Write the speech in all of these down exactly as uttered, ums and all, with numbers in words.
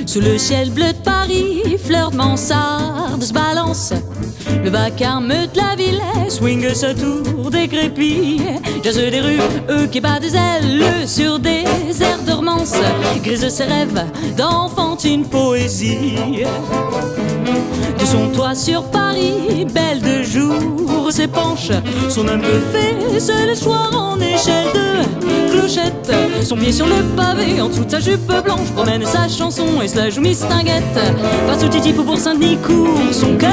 Sous le ciel bleu de Paris, fleurs de mansarde se balancent. Le vacarme de la ville swing sa tour décrépit. Jazz des rues, eux qui battent des ailes sur des airs de romance. Grise ses rêves d'enfantine poésie. De son toit sur Paris, belle de jour s'épanche. Son homme peu fait se le soir en échelle de clochette. Son pied sur le pavé, en dessous de sa jupe blanche, promène sa chanson et se la joue mistinguette. Face au Titi pour Saint-Denis court son cœur.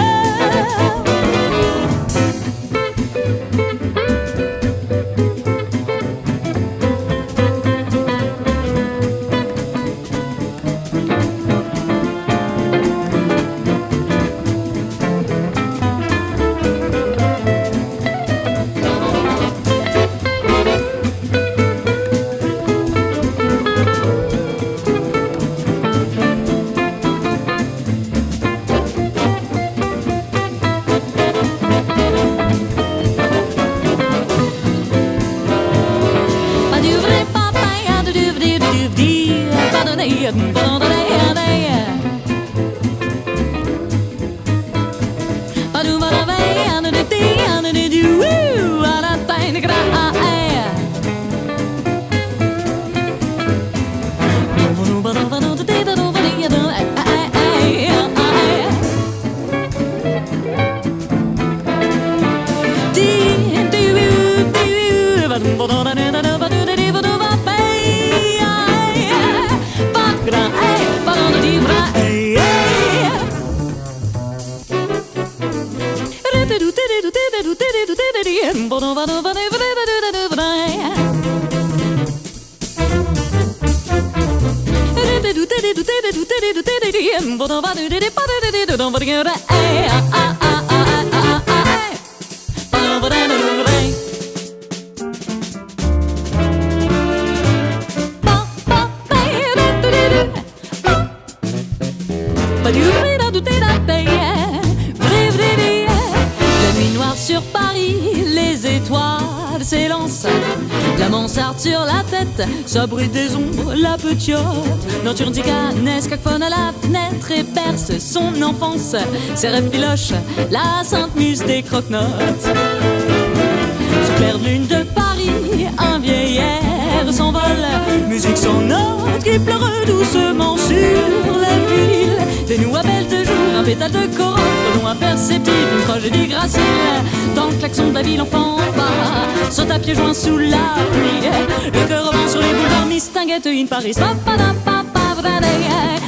La nuit noire sur Paris, les étoiles s'élancent. La mansarde sur la tête, s'abrite des ombres, la petite nocturne ticanesque, cacophone à la fenêtre et berce son enfance. Ses rêves filoches, la sainte muse des croque-notes. Sous clair de lune de Paris, un vieil air s'envole. Musique sans note qui pleure doucement sur la ville. Des nous appellent de jour, un pétale de corolle, long imperceptible, une tragédie gracile. Dans le klaxon de la ville, enfant va, saute à pieds joints sous la pluie. Le cœur revend sur les boulevards, mistinguette in Paris.